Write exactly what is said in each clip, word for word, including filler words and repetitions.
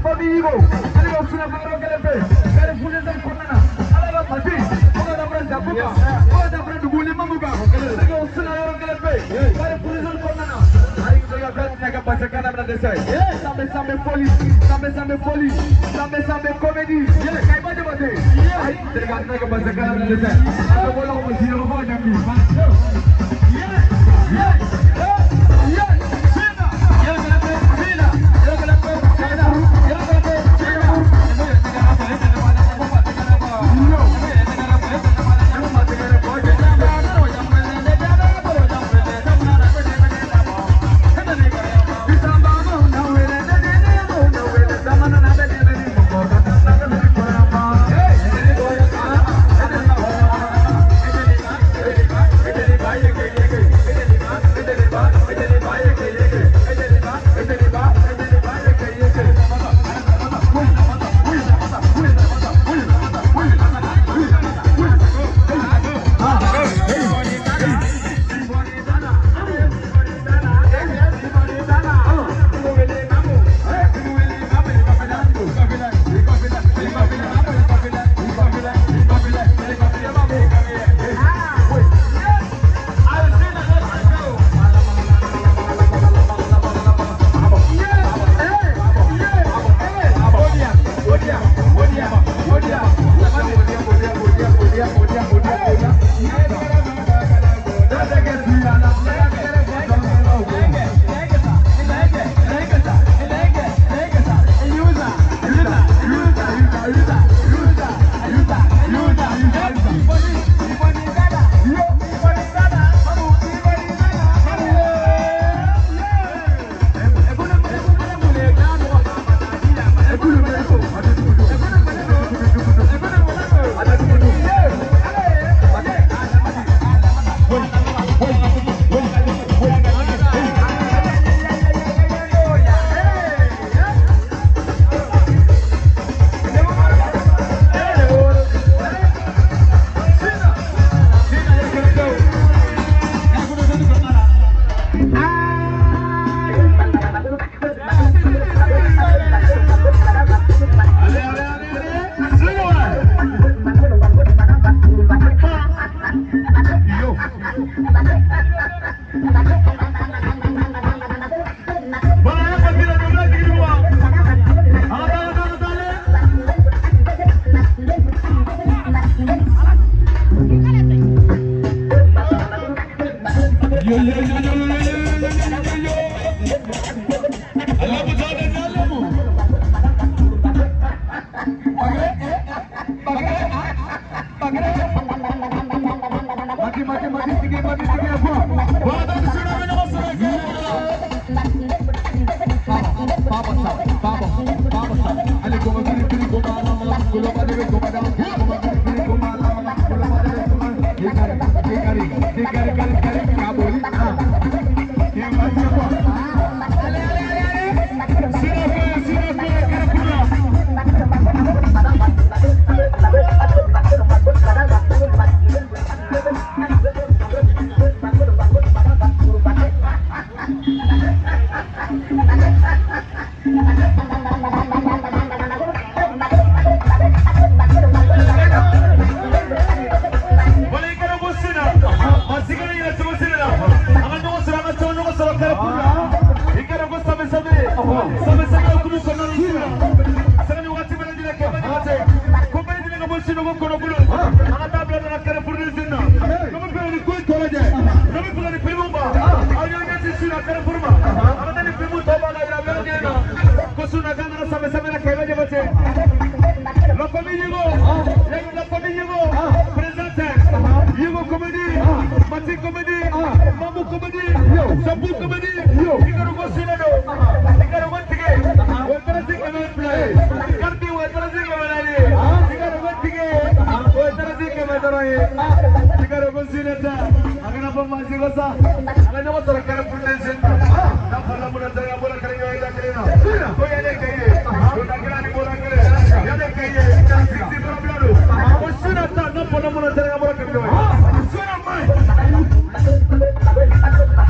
Amigo, amigo, sudah baru kelepe. Kali punya dan kona. Ala mati. Kau dah pernah jabuka. Kau dah pernah duguli mamuka. Amigo, sudah baru kelepe. Kali punya dan kona. Hari kita akan jaga pasangan apa desa. Sampai-sampai polis, sampai-sampai polis, sampai-sampai komedi. Kayak mana mati? Hari kita akan jaga pasangan apa desa. Aku boleh mesti orang yang ni. Yeah, yeah, yeah. Sina, ya kelepe, sina, ya kelepe, sina.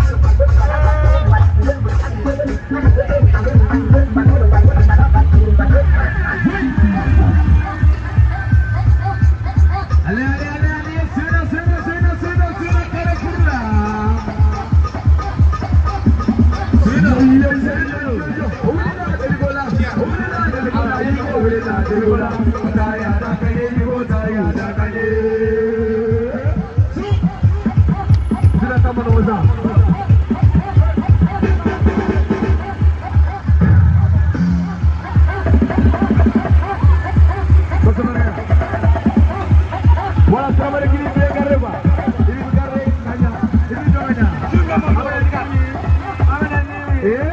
Suena dirigola, daya da kade digo daya da kade. Sila tama na waza. Wala sama lagi ni dia gareba. Ini garre kanya. Ini doanya. Apa yang kami? Apa yang ni? Eh?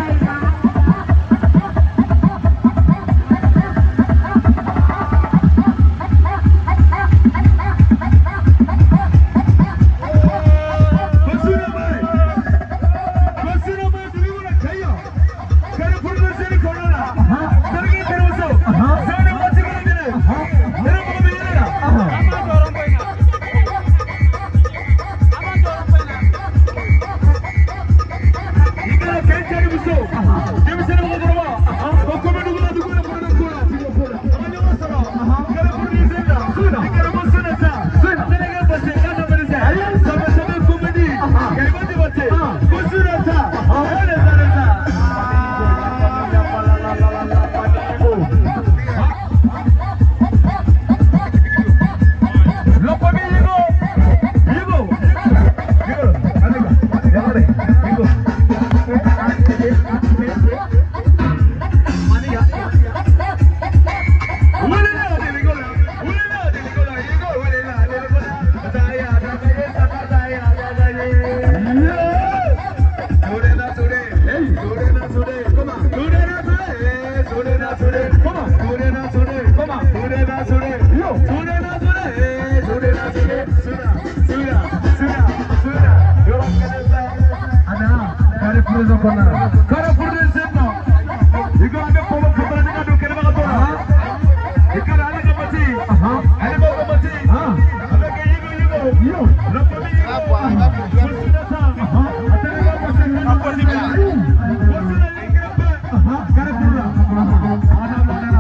Cara por dentro, igual a minha pomba que para ninguém do que não vai atorar. E cara, olha que bati, olha que bati, olha que igo igo, igo, não pode ir. Ah, boa, ah, boa. Você não sabe, até não vai você não pode ir. Você não é incrível, cara por lá. Ana, ana,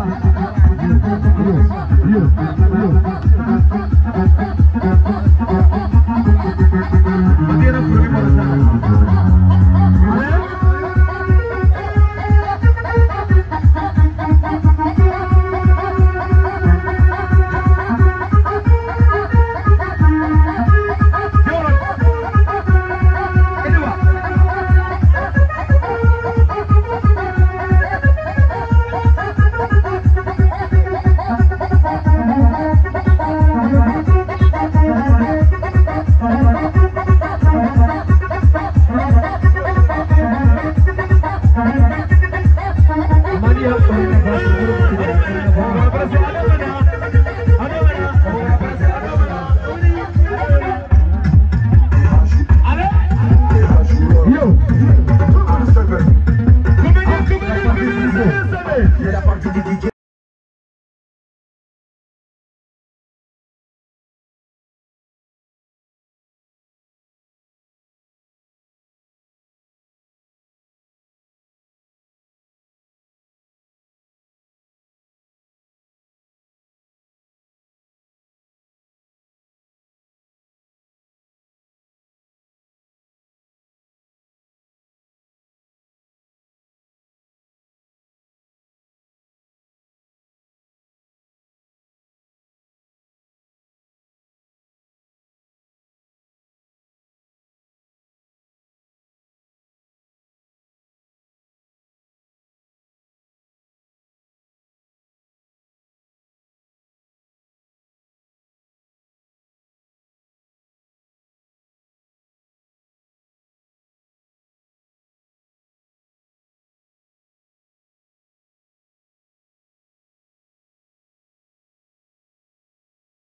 igo, igo. Madeira por aqui para